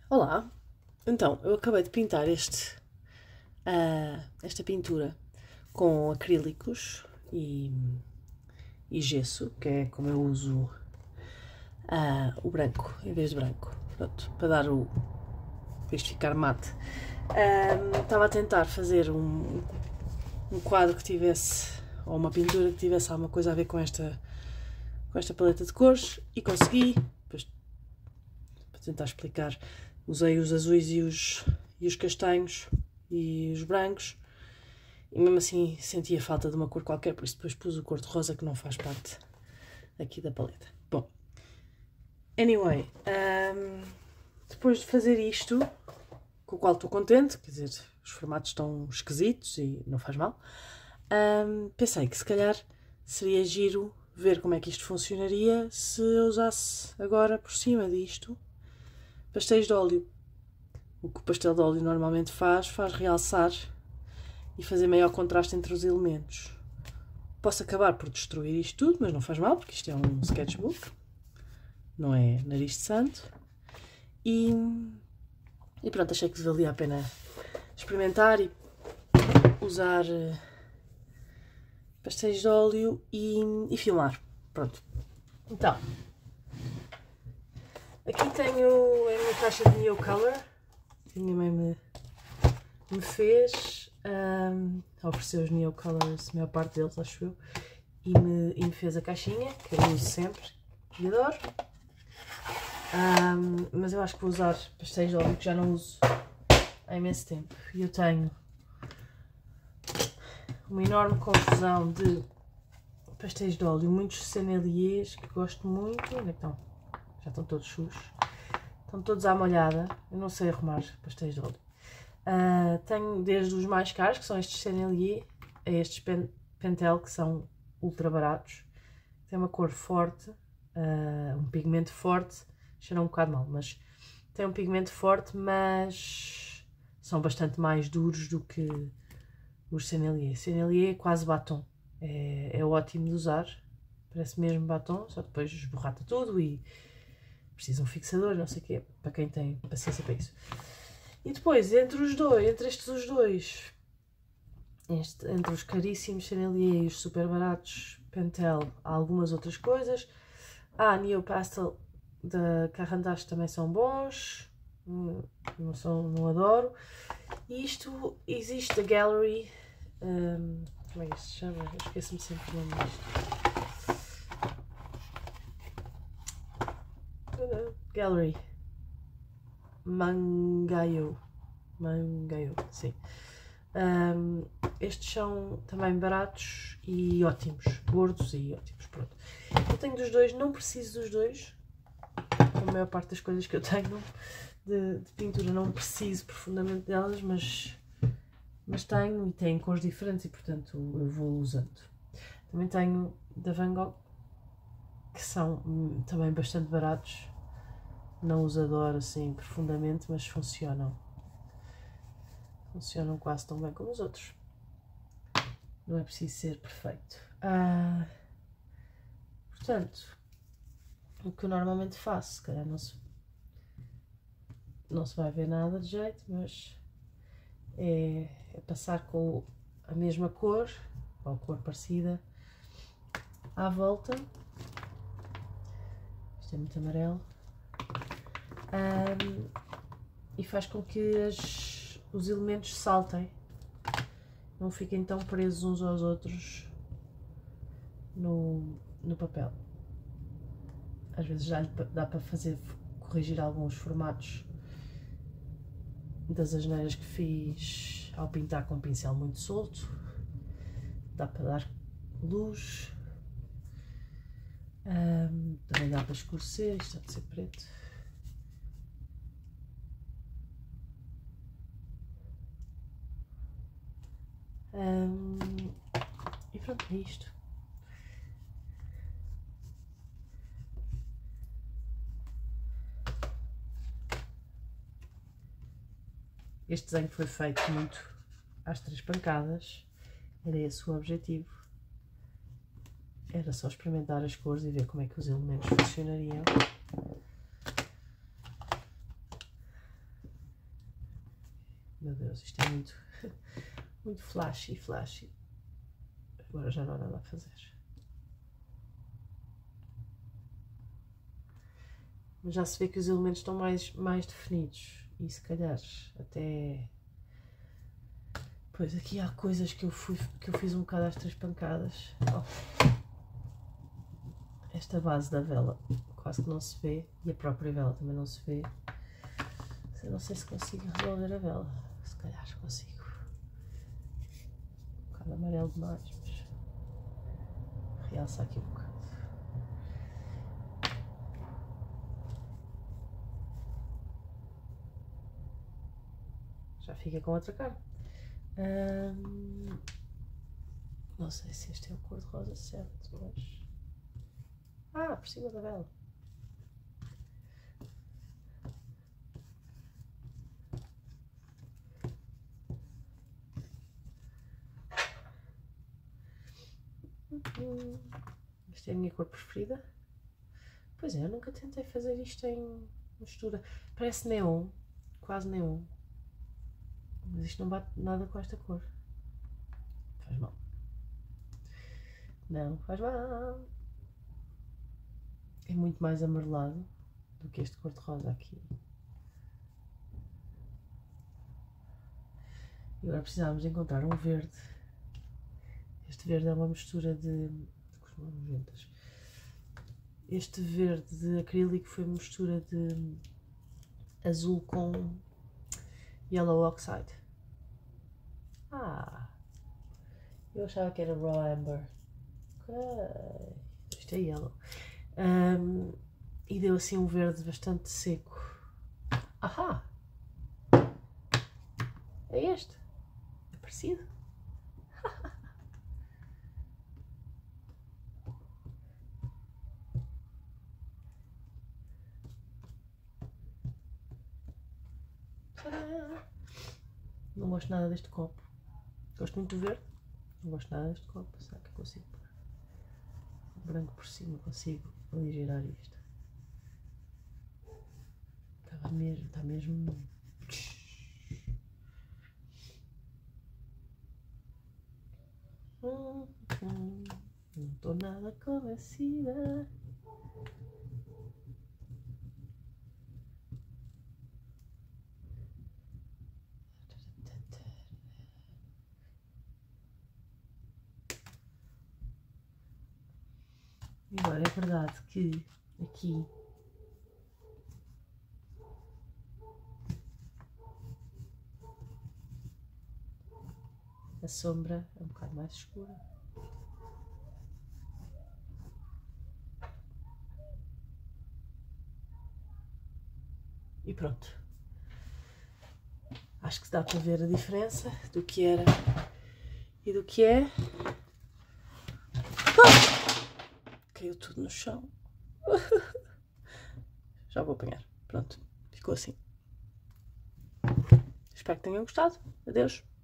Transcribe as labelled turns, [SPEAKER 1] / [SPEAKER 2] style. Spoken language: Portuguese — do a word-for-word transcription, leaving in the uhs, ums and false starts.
[SPEAKER 1] Olá, então eu acabei de pintar este, ah, esta pintura com acrílicos e, e gesso, que é como eu uso ah, o branco em vez de branco, pronto, para dar o para isto ficar mate. Ah, estava a tentar fazer um, um quadro que tivesse, ou uma pintura que tivesse alguma coisa a ver com esta, com esta paleta de cores e consegui. Depois, para tentar explicar, usei os azuis e os, e os castanhos e os brancos, e mesmo assim sentia falta de uma cor qualquer, por isso depois pus o cor de rosa, que não faz parte aqui da paleta. Bom, anyway, um, depois de fazer isto, com o qual estou contente, quer dizer, os formatos estão esquisitos e não faz mal, um, pensei que se calhar seria giro ver como é que isto funcionaria se eu usasse agora por cima disto pastéis de óleo. O que o pastel de óleo normalmente faz, faz realçar e fazer maior contraste entre os elementos. Posso acabar por destruir isto tudo, mas não faz mal, porque isto é um sketchbook, não é nariz de santo. E, e pronto, achei que valia a pena experimentar e usar pastéis de óleo e, e filmar. Pronto. Então, aqui tenho a minha caixa de Neo Color, que a minha mãe me, me fez. Um, ofereceu os Neo Colors, a maior parte deles, acho eu, e me, e me fez a caixinha, que eu uso sempre e adoro. Um, mas eu acho que vou usar pastéis de óleo que já não uso há imenso tempo. E eu tenho uma enorme confusão de pastéis de óleo, muitos senneliers que gosto muito. Onde é que estão? Já estão todos sujos. Estão todos à molhada. Eu não sei arrumar pastéis de óleo. Uh, tenho desde os mais caros, que são estes Sennelier, a estes Pen Pentel, que são ultra baratos. Tem uma cor forte, uh, um pigmento forte, cheira um bocado mal, mas tem um pigmento forte, mas são bastante mais duros do que os Sennelier. Sennelier é quase batom, é, é ótimo de usar, parece mesmo batom, só depois esborrata tudo e precisa um fixador, não sei o quê, para quem tem paciência para isso. E depois, entre os dois, entre estes os dois, este, entre os caríssimos Sennelier e os super baratos Pentel, há algumas outras coisas. Ah, Neo Pastel da Caran d'Ache também são bons, não, são, não adoro. E isto, existe a Gallery, um, como é que isto se chama? Eu esqueço-me sempre o nome disto. Gallery. Mangaio, Mangaio, sim. Um, estes são também baratos e ótimos, gordos e ótimos, pronto. Eu tenho dos dois, não preciso dos dois, a maior parte das coisas que eu tenho de, de pintura não preciso profundamente delas, mas, mas tenho e têm cores diferentes e portanto eu vou usando. Também tenho da Van Gogh, que são hum, também bastante baratos. Não os adoro assim profundamente, mas funcionam. Funcionam quase tão bem como os outros. Não é preciso ser perfeito. Ah, portanto, o que eu normalmente faço, se calhar não se, não se vai ver nada de jeito, mas é, é passar com a mesma cor, ou cor parecida, à volta. Isto é muito amarelo. Um, e faz com que as, os elementos saltem, não fiquem tão presos uns aos outros no, no papel. Às vezes já dá para fazer, corrigir alguns formatos das asneiras que fiz ao pintar com um pincel muito solto. Dá para dar luz, um, também dá para escurecer, isto há de ser preto. Um, e pronto, é isto. Este desenho foi feito muito às três pancadas, era esse o objetivo. Era só experimentar as cores e ver como é que os elementos funcionariam. meu Deus, isto é muito, muito flashy, flashy. Agora já não há nada a fazer. Mas já se vê que os elementos estão mais, mais definidos. E se calhar até... Pois aqui há coisas que eu, fui, que eu fiz um bocado às três pancadas. Oh. Esta base da vela quase que não se vê. E a própria vela também não se vê. Eu não sei se consigo resolver a vela. Se calhar consigo. Um bocado amarelo demais, mas realça aqui um bocado. Já fica com outra cara. Hum, não sei se este é o cor-de-rosa certo, mas... Ah, por cima da vela. Hum, esta é a minha cor preferida. Pois é, eu nunca tentei fazer isto em mistura. Parece neon, quase neon. Mas isto não bate nada com esta cor. Faz mal. Não faz mal. É muito mais amarelado do que este cor-de-rosa aqui. E agora precisávamos encontrar um verde. Este verde é uma mistura de... Este verde de acrílico foi uma mistura de azul com yellow oxide. Ah! Eu achava que era raw amber. Ok. Isto é yellow. Um, e deu assim um verde bastante seco. Ahá! É este. É parecido. Não gosto nada deste copo. Gosto muito do verde. Não gosto nada deste copo. Será que eu consigo pôr o branco por cima? Consigo aligerar isto. Estava mesmo, está mesmo... Hum, hum, não estou nada convencida. E agora é verdade que aqui a sombra é um bocado mais escura. E pronto. Acho que dá para ver a diferença do que era e do que é. Ah! Caiu tudo no chão. Já vou apanhar. Pronto. Ficou assim. Espero que tenham gostado. Adeus.